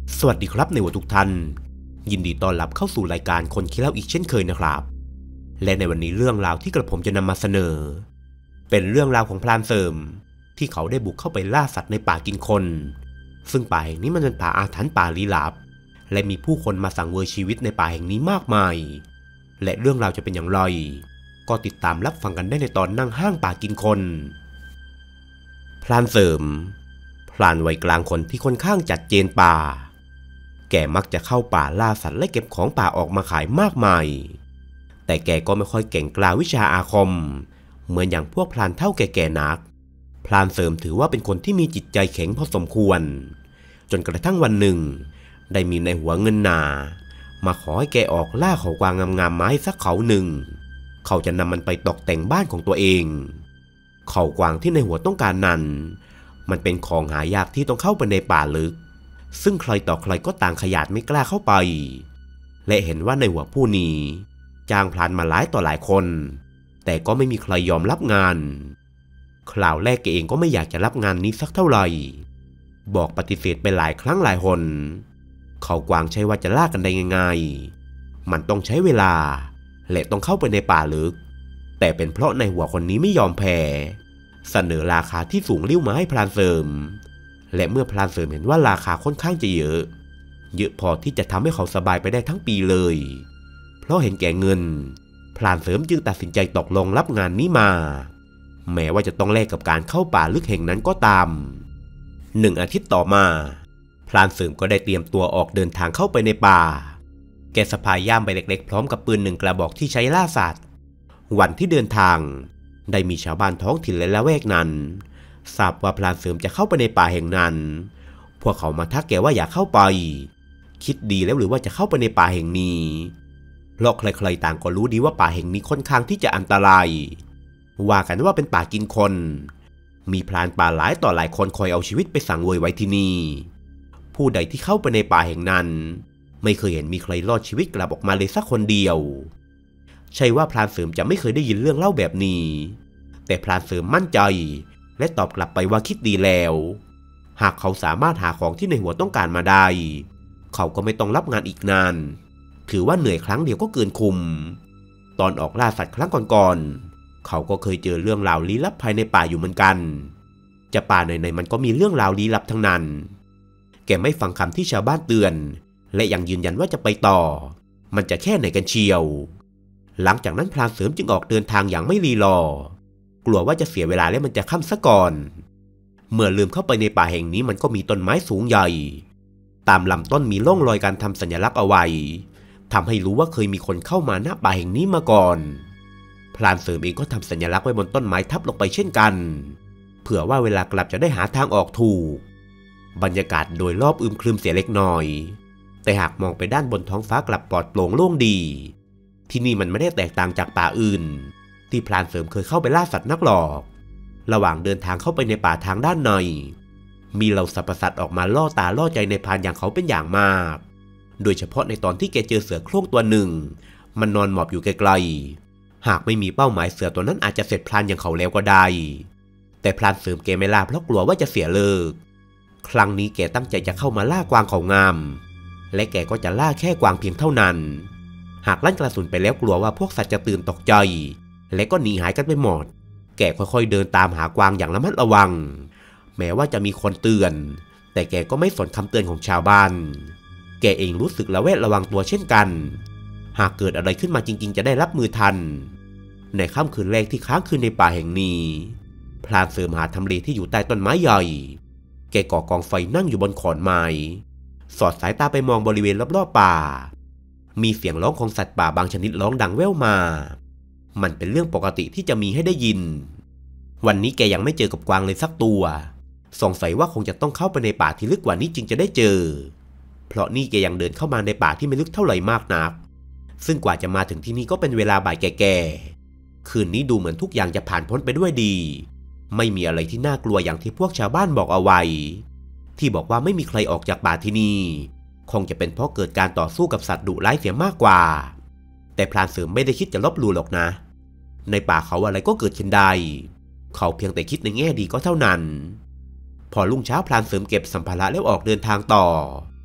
สวัสดีครับในวันทุกท่านยินดีต้อนรับเข้าสู่รายการคนขี้เหล้าอีกเช่นเคยนะครับและในวันนี้เรื่องราวที่กระผมจะนำมาเสนอเป็นเรื่องราวของพรานเสริมที่เขาได้บุกเข้าไปล่าสัตว์ในป่ากินคนซึ่งป่าแห่งนี้มันเป็นป่าอาถรรพ์ป่าลี้ลับและมีผู้คนมาสังเวยชีวิตในป่าแห่งนี้มากมายและเรื่องราวจะเป็นอย่างไรก็ติดตามรับฟังกันได้ในตอนนั่งห้างป่ากินคนพรานเสริมพรานวัยกลางคนที่ค่อนข้างจัดเจนป่าแกมักจะเข้าป่าล่าสัตว์และเก็บของป่าออกมาขายมากมายแต่แกก็ไม่ค่อยเก่งกล้าวิชาอาคมเหมือนอย่างพวกพรานเฒ่าแก่ๆนักพรานเสริมถือว่าเป็นคนที่มีจิตใจแข็งพอสมควรจนกระทั่งวันหนึ่งได้มีในหัวเงินนามาขอให้แกออกล่าเขากวางงามๆมาให้สักเขาหนึ่งเขาจะนำมันไปตกแต่งบ้านของตัวเองเขากวางที่ในหัวต้องการนั้นมันเป็นของหายากที่ต้องเข้าไปในป่าลึกซึ่งใครต่อใครก็ต่างขยาดไม่กล้าเข้าไปและเห็นว่าในหัวผู้นี้จ้างพรานมาหลายต่อหลายคนแต่ก็ไม่มีใครยอมรับงานคราวแรกแกเองก็ไม่อยากจะรับงานนี้สักเท่าไหร่บอกปฏิเสธไปหลายครั้งหลายหนเขากวางใช่ว่าจะล่ากันได้ง่ายๆมันต้องใช้เวลาและต้องเข้าไปในป่าลึกแต่เป็นเพราะในหัวคนนี้ไม่ยอมแพ้เสนอราคาที่สูงริ่วมาให้พรานเสริมและเมื่อพรานเสริมเห็นว่าราคาค่อนข้างจะเยอะพอที่จะทำให้เขาสบายไปได้ทั้งปีเลยเพราะเห็นแก่เงินพรานเสริมจึงตัดสินใจตกลงรับงานนี้มาแม้ว่าจะต้องแลกกับการเข้าป่าลึกแห่งนั้นก็ตาม1 อาทิตย์ต่อมาพรานเสริมก็ได้เตรียมตัวออกเดินทางเข้าไปในป่าแกสะพายย่ามใบเล็กๆพร้อมกับปืน1 กระบอกที่ใช้ล่าสัตว์วันที่เดินทางได้มีชาวบ้านท้องถิ่นและละแวกนั้นทราบว่าพรานเสริมจะเข้าไปในป่าแห่งนั้นพวกเขามาทักแกว่าอยากเข้าไปคิดดีแล้วหรือว่าจะเข้าไปในป่าแห่งนี้เพราะใครๆต่างก็รู้ดีว่าป่าแห่งนี้ค่อนข้างที่จะอันตรายว่ากันว่าเป็นป่ากินคนมีพรานป่าหลายต่อหลายคนคอยเอาชีวิตไปสังเวยไว้ที่นี่ผู้ใดที่เข้าไปในป่าแห่งนั้นไม่เคยเห็นมีใครรอดชีวิตกลับออกมาเลยสักคนเดียวใช่ว่าพรานเสริมจะไม่เคยได้ยินเรื่องเล่าแบบนี้แต่พรานเสริมมั่นใจและตอบกลับไปว่าคิดดีแล้วหากเขาสามารถหาของที่ในหัวต้องการมาได้เขาก็ไม่ต้องรับงานอีกนานถือว่าเหนื่อยครั้งเดียวก็เกินคุ้มตอนออกล่าสัตว์ครั้งก่อนๆเขาก็เคยเจอเรื่องราวลี้ลับภายในป่าอยู่เหมือนกันจะป่าไหนๆมันก็มีเรื่องราวลี้ลับทั้งนั้นแกไม่ฟังคำที่ชาวบ้านเตือนและยังยืนยันว่าจะไปต่อมันจะแค่ไหนกันเชียวหลังจากนั้นพรานเสริมจึงออกเดินทางอย่างไม่รีรอกลัวว่าจะเสียเวลาและมันจะค่ำซะก่อนเมื่อลืมเข้าไปในป่าแห่งนี้มันก็มีต้นไม้สูงใหญ่ตามลำต้นมีร่องรอยการทำสัญลักษณ์เอาไว้ทำให้รู้ว่าเคยมีคนเข้ามาณป่าแห่งนี้มาก่อนพรานเสริมเองก็ทำสัญลักษณ์ไว้บนต้นไม้ทับลงไปเช่นกันเผื่อว่าเวลากลับจะได้หาทางออกถูกบรรยากาศโดยรอบอึมครึมเสียเล็กน้อยแต่หากมองไปด้านบนท้องฟ้ากลับปลอดโปร่งโล่งดีที่นี่มันไม่ได้แตกต่างจากป่าอื่นที่พรานเสริมเคยเข้าไปล่าสัตว์นักหรอกระหว่างเดินทางเข้าไปในป่าทางด้านในมีเหล่าสรรพสัตว์ออกมาล่อตาล่อใจในพรานอย่างเขาเป็นอย่างมากโดยเฉพาะในตอนที่แกเจอเสือโคร่งตัวหนึ่งมันนอนหมอบอยู่ไกลๆหากไม่มีเป้าหมายเสือตัวนั้นอาจจะเสร็จพรานอย่างเขาแล้วก็ได้แต่พรานเสริมแกไม่ล่าเพราะกลัวว่าจะเสียเลิกครั้งนี้แกตั้งใจจะเข้ามาล่ากวางเขางามและแกก็จะล่าแค่กวางเพียงเท่านั้นหากลั่นกระสุนไปแล้วกลัวว่าพวกสัตว์จะตื่นตกใจและก็หนีหายกันไปหมดแกค่อยๆเดินตามหากวางอย่างระมัดระวังแม้ว่าจะมีคนเตือนแต่แกก็ไม่สนคำเตือนของชาวบ้านแกเองรู้สึกระแวดระวังตัวเช่นกันหากเกิดอะไรขึ้นมาจริงๆจะได้รับมือทันในค่ำคืนแรกที่ค้างคืนในป่าแห่งนี้พรานเสริมหาทำเลที่อยู่ใต้ต้นไม้ใหญ่แกก่อกองไฟนั่งอยู่บนขอนไม้สอดสายตาไปมองบริเวณรอบๆป่ามีเสียงร้องของสัตว์ป่าบางชนิดร้องดังแว่วมามันเป็นเรื่องปกติที่จะมีให้ได้ยินวันนี้แกยังไม่เจอกับกวางเลยสักตัวสงสัยว่าคงจะต้องเข้าไปในป่าที่ลึกกว่านี้จึงจะได้เจอเพราะนี่แกยังเดินเข้ามาในป่าที่ไม่ลึกเท่าไหร่มากนักซึ่งกว่าจะมาถึงที่นี่ก็เป็นเวลาบ่ายแก่ๆคืนนี้ดูเหมือนทุกอย่างจะผ่านพ้นไปด้วยดีไม่มีอะไรที่น่ากลัวอย่างที่พวกชาวบ้านบอกเอาไว้ที่บอกว่าไม่มีใครออกจากป่าที่นี่คงจะเป็นเพราะเกิดการต่อสู้กับสัตว์ดุร้ายเสียมากกว่าแต่พรานเสริมไม่ได้คิดจะลบหลู่หรอกนะในป่าเขาอะไรก็เกิดขึ้นได้เขาเพียงแต่คิดในแง่ดีก็เท่านั้นพอรุ่งเช้าพรานเสริมเก็บสัมภาระแล้วออกเดินทางต่อ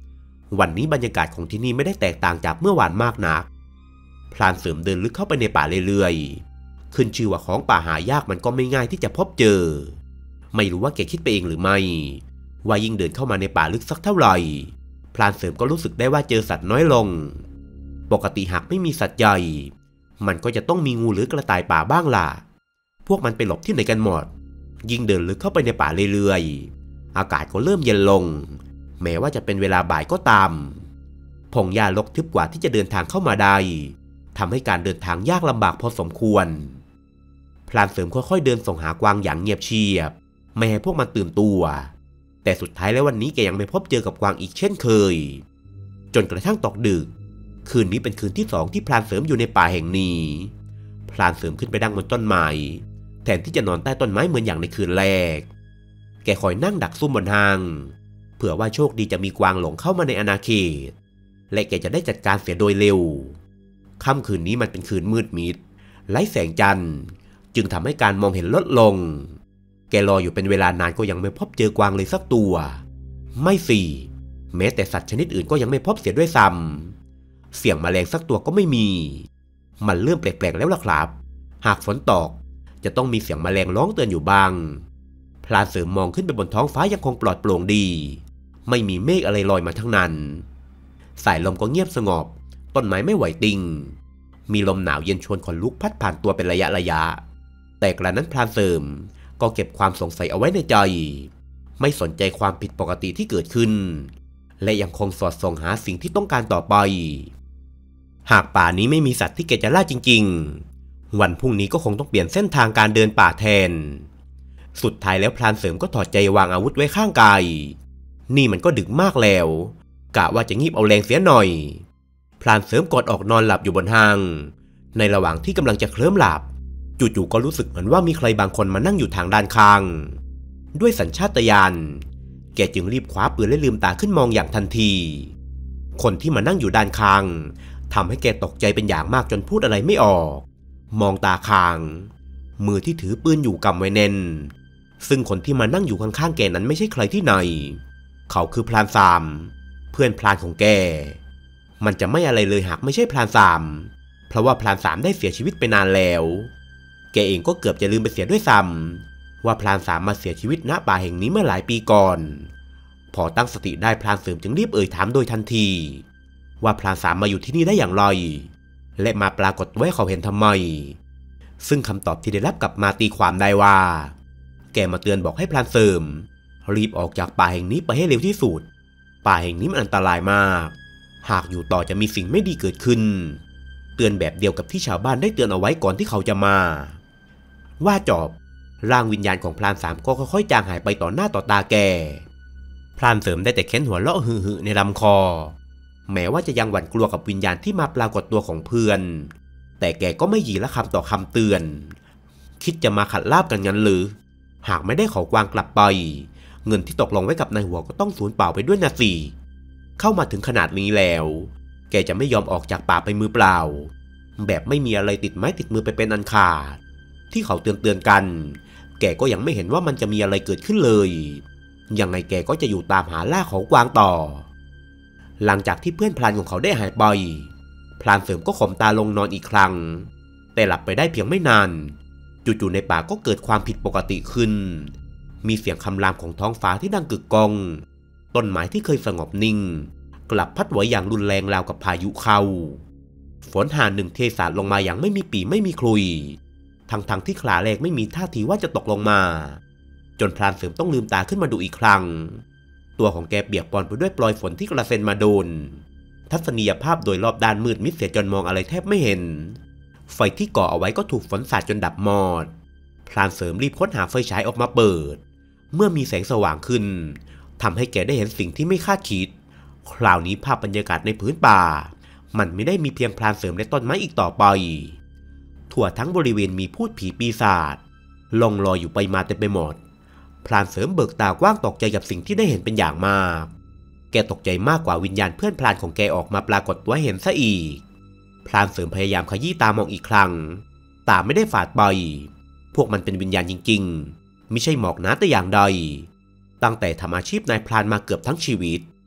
วันนี้บรรยากาศของที่นี่ไม่ได้แตกต่างจากเมื่อวานมากนักพรานเสริมเดินลึกเข้าไปในป่าเรื่อยๆขึ้นชื่อว่าของป่าหายากมันก็ไม่ง่ายที่จะพบเจอไม่รู้ว่าแกคิดไปเองหรือไม่ว่ายิ่งเดินเข้ามาในป่าลึกสักเท่าไหร่พรานเสริมก็รู้สึกได้ว่าเจอสัตว์น้อยลงปกติหากไม่มีสัตว์ใหญ่มันก็จะต้องมีงูหรือกระต่ายป่าบ้างล่ะพวกมันไปหลบที่ไหนกันหมดยิ่งเดินลึกเข้าไปในป่าเรื่อยๆอากาศก็เริ่มเย็นลงแม้ว่าจะเป็นเวลาบ่ายก็ตามพงหญ้ารกทึบกว่าที่จะเดินทางเข้ามาได้ทำให้การเดินทางยากลำบากพอสมควรพรานเสริมค่อยๆเดินส่งหากวางอย่างเงียบเชียบไม่ให้พวกมันตื่นตัวแต่สุดท้ายแล้ววันนี้แกยังไม่พบเจอกับกวางอีกเช่นเคยจนกระทั่งตกดึกคืนนี้เป็นคืนที่2ที่พรานเสริมอยู่ในป่าแห่งนี้พรานเสริมขึ้นไปนั่งบนต้นไม้แทนที่จะนอนใต้ต้นไม้เหมือนอย่างในคืนแรกแกคอยนั่งดักซุ่มบนทางเผื่อว่าโชคดีจะมีกวางหลงเข้ามาในอาณาเขตและแกจะได้จัดการเสียโดยเร็วค่ำคืนนี้มันเป็นคืนมืดมิดไร้แสงจันทร์จึงทำให้การมองเห็นลดลงแกรออยู่เป็นเวลานานก็ยังไม่พบเจอกวางเลยสักตัวไม่สิแม้แต่สัตว์ชนิดอื่นก็ยังไม่พบเสียด้วยซ้ำเสียงแมลงสักตัวก็ไม่มีมันเริ่มแปลกๆแล้วล่ะครับหากฝนตกจะต้องมีเสียงแมลงร้องเตือนอยู่บ้างพลานเสริมมองขึ้นไปบนท้องฟ้ายังคงปลอดโปร่งดีไม่มีเมฆอะไรลอยมาทั้งนั้นสายลมก็เงียบสงบต้นไม้ไม่ไหวติงมีลมหนาวเย็นชวนขนลุกพัดผ่านตัวเป็นระยะแต่กระนั้นพลานเสริมก็เก็บความสงสัยเอาไว้ในใจไม่สนใจความผิดปกติที่เกิดขึ้นและยังคงสอดส่องหาสิ่งที่ต้องการต่อไปหากป่านี้ไม่มีสัตว์ที่แกจะล่าจริงๆวันพรุ่งนี้ก็คงต้องเปลี่ยนเส้นทางการเดินป่าแทนสุดท้ายแล้วพลานเสริมก็ถอดใจวางอาวุธไว้ข้างกายนี่มันก็ดึกมากแล้วกะว่าจะงีบเอาแรงเสียหน่อยพลานเสริมกอดออกนอนหลับอยู่บนห้างในระหว่างที่กำลังจะเคลิ้มหลับจู่ๆก็รู้สึกเหมือนว่ามีใครบางคนมานั่งอยู่ทางด้านข้างด้วยสัญชาตญาณแกจึงรีบคว้าปืนและลืมตาขึ้นมองอย่างทันทีคนที่มานั่งอยู่ด้านข้างทำให้แกตกใจเป็นอย่างมากจนพูดอะไรไม่ออกมองตาค้างมือที่ถือปืนอยู่กำไว้แน่นซึ่งคนที่มานั่งอยู่ข้างๆแกนั้นไม่ใช่ใครที่ไหนเขาคือพรานสามเพื่อนพรานของแกมันจะไม่อะไรเลยหากไม่ใช่พรานสามเพราะว่าพรานสามได้เสียชีวิตไปนานแล้วแกเองก็เกือบจะลืมไปเสียด้วยซ้ำว่าพรานสามมาเสียชีวิตณป่าแห่งนี้เมื่อหลายปีก่อนพอตั้งสติได้พรานเสริมจึงรีบถามโดยทันทีว่าพรานสามมาอยู่ที่นี่ได้อย่างไรและมาปรากฏไว้เขาเห็นทำไมซึ่งคำตอบที่ได้รับกลับมาตีความได้ว่าแกมาเตือนบอกให้พรานเสริมรีบออกจากป่าแห่งนี้ไปให้เร็วที่สุดป่าแห่งนี้มันอันตรายมากหากอยู่ต่อจะมีสิ่งไม่ดีเกิดขึ้นเตือนแบบเดียวกับที่ชาวบ้านได้เตือนเอาไว้ก่อนที่เขาจะมาว่าจบร่างวิญญาณของพรานสามก็ค่อยๆจางหายไปต่อหน้าต่อตาแกพรานเสริมได้แต่เค้นหัวเราะฮือๆในลำคอแม้ว่าจะยังหวั่นกลัวกับวิญญาณที่มาปรากฏตัวของเพื่อนแต่แกก็ไม่หยีละคำต่อคำเตือนคิดจะมาขัดลาบกันงั้นหรือหากไม่ได้ขอกวางกลับไปเงินที่ตกลงไว้กับนายหัวก็ต้องสูญเปล่าไปด้วยนะสิเข้ามาถึงขนาดนี้แล้วแกจะไม่ยอมออกจากป่าไปมือเปล่าแบบไม่มีอะไรติดไม้ติดมือไปเป็นอันขาดที่เขาเตือนกันแกก็ยังไม่เห็นว่ามันจะมีอะไรเกิดขึ้นเลยยังไงแกก็จะอยู่ตามหาล่าของกวางต่อหลังจากที่เพื่อนพรานของเขาได้หายไปพรานเสริมก็ข่มตาลงนอนอีกครั้งแต่หลับไปได้เพียงไม่นานจู่ๆในป่าก็เกิดความผิดปกติขึ้นมีเสียงคำรามของท้องฟ้าที่ดังกึกก้องต้นไม้ที่เคยสงบนิ่งกลับพัดไหวอย่างรุนแรงราวกับพายุเข้าฝนหาหนึ่งเทสาดลงมาอย่างไม่มีปีไม่มีคลุยทั้งที่คลาแรกไม่มีท่าทีว่าจะตกลงมาจนพรานเสริมต้องลืมตาขึ้นมาดูอีกครั้งตัวของแกเปียกปอนไปด้วยปลอยฝนที่กระเซ็นมาโดนทัศนียภาพโดยรอบด้านมืดมิดเสียจนมองอะไรแทบไม่เห็นไฟที่ก่อเอาไว้ก็ถูกฝนสาดจนดับมอดพรานเสริมรีบค้นหาไฟฉายออกมาเปิดเมื่อมีแสงสว่างขึ้นทำให้แกได้เห็นสิ่งที่ไม่คาดคิดคราวนี้ภาพบรรยากาศในพื้นป่ามันไม่ได้มีเพียงพรานเสริมและต้นไม้อีกต่อไปทั่วทั้งบริเวณมีพูดผีปีศาจล่องลอยอยู่ไปมาเต็มไปหมดพรานเสริมเบิกตากว้างตกใจกับสิ่งที่ได้เห็นเป็นอย่างมากแกตกใจมากกว่าวิญญาณเพื่อนพรานของแกออกมาปรากฏตัวเห็นซะอีกพรานเสริมพยายามขยี้ตามองอีกครั้งตาไม่ได้ฝาดไปพวกมันเป็นวิญญาณจริงๆไม่ใช่หมอกหนาแต่อย่างใดตั้งแต่ทำอาชีพนายพรานมาเกือบทั้งชีวิต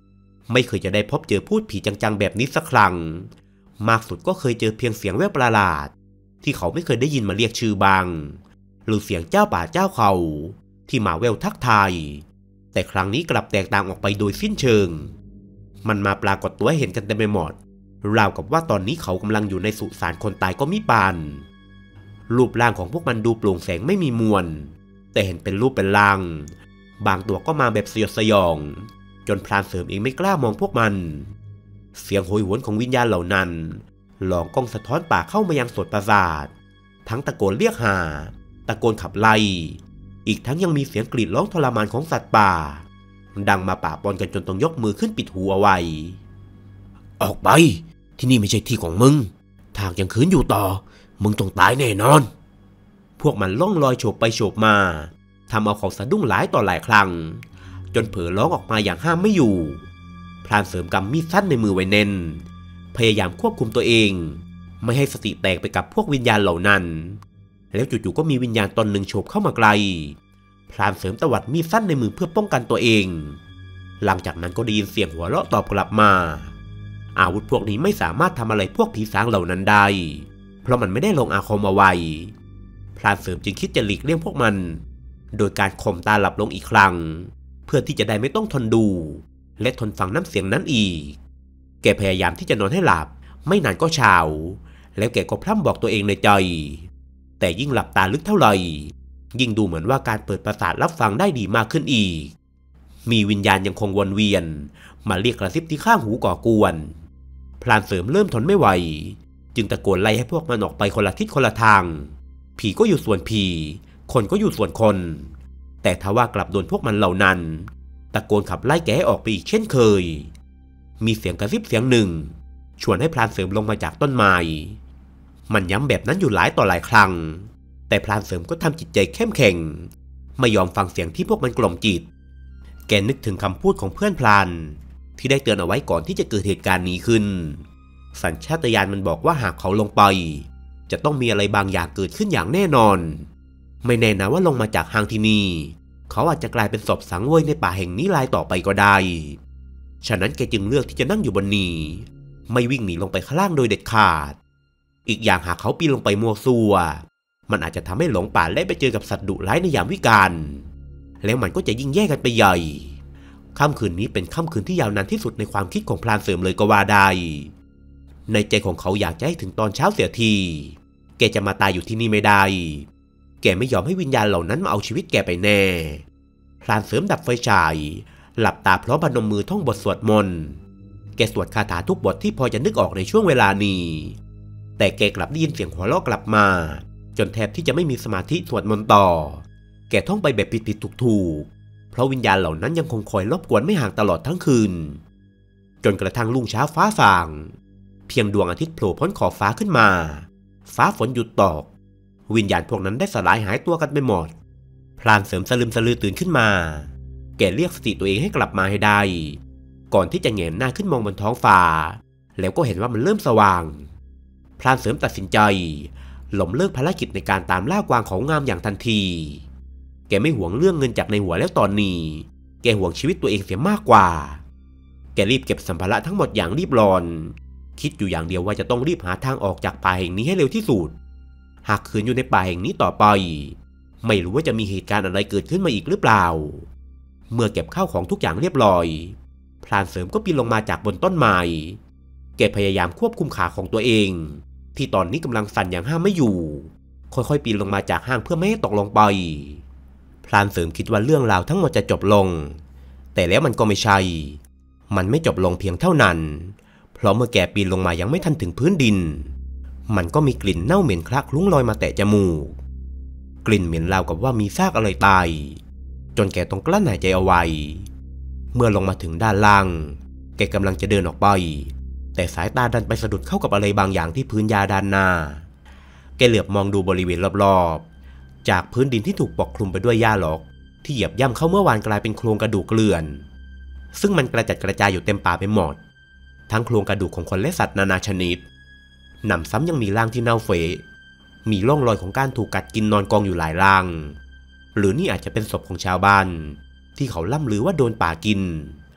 ไม่เคยจะได้พบเจอพูดผีจังๆแบบนี้สักครั้งมากสุดก็เคยเจอเพียงเสียงแว่วประหลาดที่เขาไม่เคยได้ยินมาเรียกชื่อบางหรือเสียงเจ้าป่าเจ้าเขาที่มาแววทักทายแต่ครั้งนี้กลับแตกต่างออกไปโดยสิ้นเชิงมันมาปรากฏตัวให้เห็นกันเต็มไปหมดราวกับว่าตอนนี้เขากำลังอยู่ในสุสานคนตายก็มิปานรูปร่างของพวกมันดูโปร่งแสงไม่มีมวลแต่เห็นเป็นรูปเป็นร่างบางตัวก็มาแบบสยดสยองจนพรานเสริมเองไม่กล้ามองพวกมันเสียงโหยหวนของวิญญาณเหล่านั้นหลอกกล้องสะท้อนป่าเข้ามายังโสตประสาททั้งตะโกนเรียกหาตะโกนขับไล่อีกทั้งยังมีเสียงกรีดร้องทรมานของสัตว์ป่าดังมาป่าปนกันจนต้องยกมือขึ้นปิดหูเอาไว้ออกไปที่นี่ไม่ใช่ที่ของมึงทางยังขืนอยู่ต่อมึงต้องตายแน่นอนพวกมันล่องลอยโฉบไปโฉบมาทำเอาเขาสะดุ้งหลายต่อหลายครั้งจนเผลอร้องออกมาอย่างห้ามไม่อยู่พรานเสริมกำมีดสั้นในมือไว้แน่นพยายามควบคุมตัวเองไม่ให้สติแตกไปกับพวกวิญญาณเหล่านั้นแล้วจู่ๆก็มีวิญญาณตนหนึ่งโฉบเข้ามาไกลพรานเสริมตวัดมีดสั้นในมือเพื่อป้องกันตัวเองหลังจากนั้นก็ได้ยินเสียงหัวเราะตอบกลับมาอาวุธพวกนี้ไม่สามารถทำอะไรพวกผีสางเหล่านั้นได้เพราะมันไม่ได้ลงอาคมเอาไว้พรานเสริมจึงคิดจะหลีกเลี่ยงพวกมันโดยการข่มตาหลับลงอีกครั้งเพื่อที่จะได้ไม่ต้องทนดูและทนฟังน้ำเสียงนั้นอีกแกพยายามที่จะนอนให้หลับไม่นานก็เช้าแล้วแกก็พร่ำบอกตัวเองในใจแต่ยิ่งหลับตาลึกเท่าไหร่ยิ่งดูเหมือนว่าการเปิดประสาทรับฟังได้ดีมากขึ้นอีกมีวิญญาณยังคงวนเวียนมาเรียกกระซิบที่ข้างหูก่อกวนพรานเสริมเริ่มทนไม่ไหวจึงตะโกนไล่ให้พวกมันออกไปคนละทิศคนละทางผีก็อยู่ส่วนผีคนก็อยู่ส่วนคนแต่ทว่ากลับโดนพวกมันเหล่านั้นตะโกนขับไล่แกให้ออกไปอีกเช่นเคยมีเสียงกระซิบเสียงหนึ่งชวนให้พรานเสริมลงมาจากต้นไม้มันย้ำแบบนั้นอยู่หลายต่อหลายครั้งแต่พรานเสริมก็ทำจิตใจเข้มแข็งไม่ยอมฟังเสียงที่พวกมันกล่อมจิตแกนึกถึงคำพูดของเพื่อนพรานที่ได้เตือนเอาไว้ก่อนที่จะเกิดเหตุการณ์นี้ขึ้นสัญชาตญาณมันบอกว่าหากเขาลงไปจะต้องมีอะไรบางอย่างเกิดขึ้นอย่างแน่นอนไม่แน่นะว่าลงมาจากห้างที่นี่เขาอาจจะกลายเป็นศพสังเวยในป่าแห่งนี้รายต่อไปก็ได้ฉะนั้นแกจึงเลือกที่จะนั่งอยู่บนนี้ไม่วิ่งหนีลงไปข้างล่างโดยเด็ดขาดอีกอย่างหากเขาปีนลงไปมัวซัวมันอาจจะทำให้หลงป่าและไปเจอกับสัตว์ดุร้ายในยามวิกาลแล้วมันก็จะยิ่งแย่กันไปใหญ่ค่ำคืนนี้เป็นค่ำคืนที่ยาวนานที่สุดในความคิดของพรานเสริมเลยก็ว่าได้ในใจของเขาอยากจะให้ถึงตอนเช้าเสียทีแกจะมาตายอยู่ที่นี่ไม่ได้แกไม่ยอมให้วิญญาณเหล่านั้นมาเอาชีวิตแกไปแน่พรานเสริมดับไฟฉายหลับตาพร้อมพนมมือท่องบทสวดมนต์แกสวดคาถาทุกบทที่พอจะนึกออกในช่วงเวลานี้แต่แกกลับได้ยินเสียงหัวเราะกลับมาจนแทบที่จะไม่มีสมาธิสวดมนต์ต่อแกท่องไปแบบผิดๆถูกๆเพราะวิญญาณเหล่านั้นยังคงคอยรบกวนไม่ห่างตลอดทั้งคืนจนกระทั่งรุ่งเช้าฟ้าสางเพียงดวงอาทิตย์โผล่พ้นขอบฟ้าขึ้นมาฟ้าฝนหยุดตกวิญญาณพวกนั้นได้สลายหายตัวกันไปหมดพรานเสริมสลึมสลือตื่นขึ้นมาแกเรียกสติตัวเองให้กลับมาให้ได้ก่อนที่จะแงนหน้าขึ้นมองบนท้องฟ้าแล้วก็เห็นว่ามันเริ่มสว่างพรานเสริมตัดสินใจล้มเลิกภารกิจในการตามล่ากวางเขางามอย่างทันทีแกไม่หวงเรื่องเงินจากในหัวแล้วตอนนี้แกหวงชีวิตตัวเองเสียมากกว่าแกรีบเก็บสัมภาระทั้งหมดอย่างรีบร้อนคิดอยู่อย่างเดียวว่าจะต้องรีบหาทางออกจากป่าแห่งนี้ให้เร็วที่สุดหากขืนอยู่ในป่าแห่งนี้ต่อไปไม่รู้ว่าจะมีเหตุการณ์อะไรเกิดขึ้นมาอีกหรือเปล่าเมื่อเก็บข้าวของทุกอย่างเรียบร้อยพรานเสริมก็ปีนลงมาจากบนต้นไม้แกพยายามควบคุมขาของตัวเองที่ตอนนี้กำลังสั่นอย่างห้ามไม่อยู่ค่อยๆปีนลงมาจากห้างเพื่อไม่ให้ตกลงไปพรานเสริมคิดว่าเรื่องราวทั้งหมดจะจบลงแต่แล้วมันก็ไม่ใช่มันไม่จบลงเพียงเท่านั้นเพราะเมื่อแกปีนลงมายังไม่ทันถึงพื้นดินมันก็มีกลิ่นเน่าเหม็นคละคลุ้งลอยมาแตะจมูกกลิ่นเหม็นราวกับว่ามีซากอะไรตายจนแกต้องกลั้นหายใจเอาไว้เมื่อลงมาถึงด้านล่างแกกำลังจะเดินออกไปแต่สายตาดันไปสะดุดเข้ากับอะไรบางอย่างที่พื้นหญ้าด้านหน้าแกเหลือบมองดูบริเวณรอบๆจากพื้นดินที่ถูกปกคลุมไปด้วยหญ้าหลอกที่เหยียบย่ำเข้าเมื่อวานกลายเป็นโครงกระดูกเกลื่อนซึ่งมันกระจัดกระจายอยู่เต็มป่าไปหมดทั้งโครงกระดูกของคนและสัตว์นานาชนิดหนำซ้ำยังมีร่างที่เน่าเฟะมีร่องรอยของการถูกกัดกินนอนกองอยู่หลายร่างหรือนี่อาจจะเป็นศพของชาวบ้านที่เขาล่ำลือว่าโดนป่ากินพ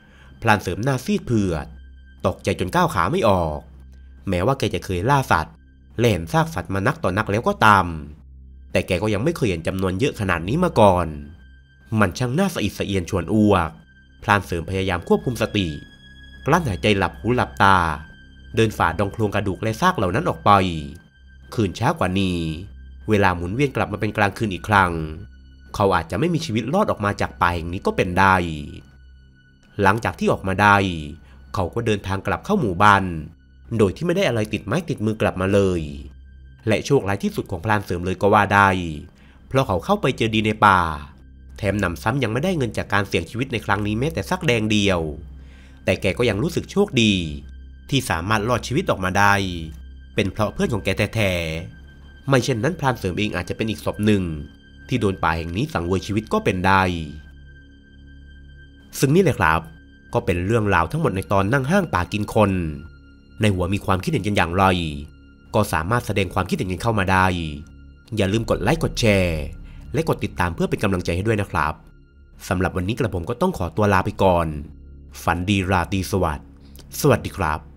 พลานเสริมหน้าซีดเผือดตกใจจนก้าวขาไม่ออกแม้ว่าแกจะเคยล่าสัตว์และเห็นซากสัตว์มานักต่อนักแล้วก็ตามแต่แกก็ยังไม่เคยเห็นจำนวนเยอะขนาดนี้มาก่อนมันช่างน่าสะอิดสะเอียนชวนอ้วกพลานเสริมพยายามควบคุมสติกลั้นหายใจหลับหูหลับตาเดินฝ่าดงโครงกระดูกและซากเหล่านั้นออกไปคืนช้ากว่านี้เวลาหมุนเวียนกลับมาเป็นกลางคืนอีกครั้งเขาอาจจะไม่มีชีวิตรอดออกมาจากป่าแห่งนี้ก็เป็นได้หลังจากที่ออกมาได้เขาก็เดินทางกลับเข้าหมู่บ้านโดยที่ไม่ได้อะไรติดไม้ติดมือกลับมาเลยและโชคร้ายที่สุดของพลานเสริมเลยก็ว่าได้เพราะเขาเข้าไปเจอดีในป่าแถมนำซ้ำยังไม่ได้เงินจากการเสี่ยงชีวิตในครั้งนี้แม้แต่สักแดงเดียวแต่แกก็ยังรู้สึกโชคดีที่สามารถรอดชีวิตออกมาได้เป็นเพราะเพื่อนของแกแท้ๆไม่เช่นนั้นพลานเสริมเองอาจจะเป็นอีกศพหนึ่งที่โดนป่าแห่งนี้สังเวยชีวิตก็เป็นได้ซึ่งนี่แหละครับก็เป็นเรื่องราวทั้งหมดในตอนนั่งห้างป่ากินคนในหัวมีความคิดเห็นกันอย่างไรก็สามารถแสดงความคิดเห็นกันเข้ามาได้อย่าลืมกดไลค์กดแชร์และกดติดตามเพื่อเป็นกำลังใจให้ด้วยนะครับสำหรับวันนี้กระผมก็ต้องขอตัวลาไปก่อนฝันดีราตรีสวัสดิ์สวัสดีครับ